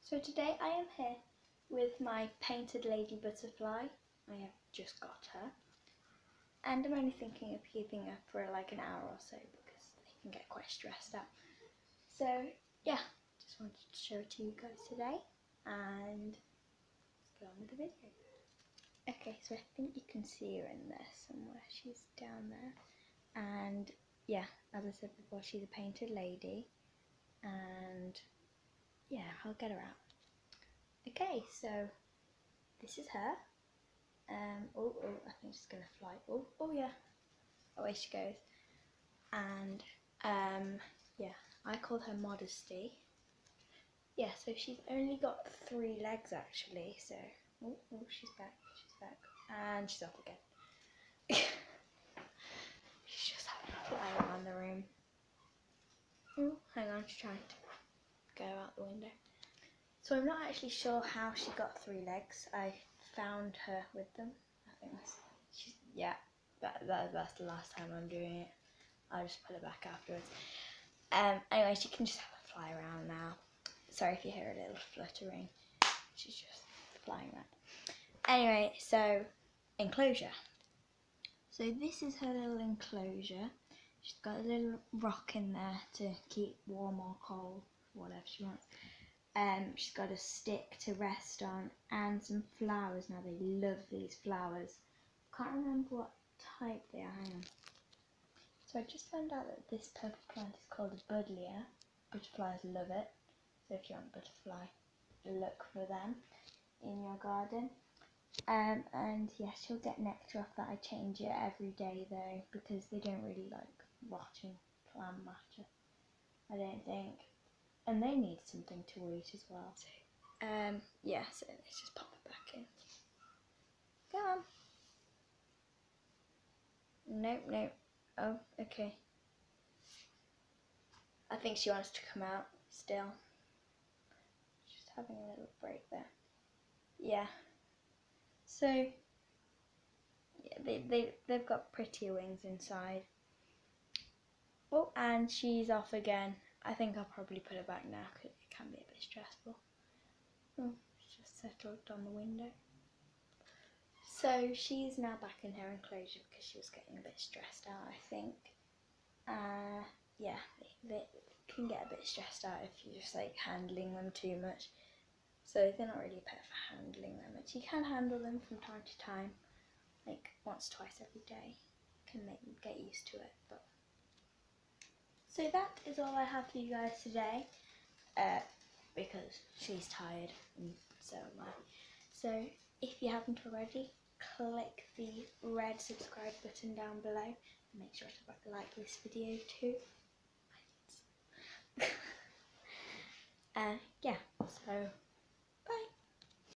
So today I am here with my painted lady butterfly. I have just got her. And I'm only thinking of keeping her for like an hour or so because they can get quite stressed out. So yeah, just wanted to show it to you guys today and let's get on with the video. Okay, so I think you can see her in there somewhere. She's down there. And yeah, as I said before, she's a painted lady. And yeah, I'll get her out. Okay, so this is her. Oh, I think she's gonna fly. Oh yeah. Away she goes. And yeah, I call her Modesty. Yeah, so she's only got 3 legs actually. So oh, she's back. She's back, and she's off again. She's just having a fly around the room. Oh, hang on, she's trying to go out the window. So I'm not actually sure how she got 3 legs. I found her with them. I think that's the last time I'm doing it. I'll just put it back afterwards. Anyway, she can just have a fly around now. Sorry if you hear a little fluttering. She's just flying around. Anyway, so enclosure. So this is her little enclosure. She's got a little rock in there to keep warm or cold, whatever she wants. She's got a stick to rest on and some flowers. Now they love these flowers. Can't remember what type they are. Hang on. So I just found out that this purple plant is called a buddleia. Butterflies love it. So if you want a butterfly, look for them in your garden. And yeah, she'll get nectar off that. I change it every day though because they don't really like rotting plant matter, I don't think. And they need something to eat as well. So, yeah, so let's just pop it back in. Come on. Nope. Oh, okay. I think she wants to come out still. Just having a little break there. Yeah. So, yeah, they've got prettier wings inside. Oh, and she's off again. I think I'll probably put her back now because it can be a bit stressful. Oh, she's just settled on the window. So she's now back in her enclosure because she was getting a bit stressed out, I think. Yeah, they can get a bit stressed out if you're just like handling them too much. So they're not really a pet for handling them much. You can handle them from time to time, like once, twice every day. Can make them get used to it. But so that is all I have for you guys today. Because she's tired and so am I. So if you haven't already, click the red subscribe button down below and make sure to like this video too. Yeah, so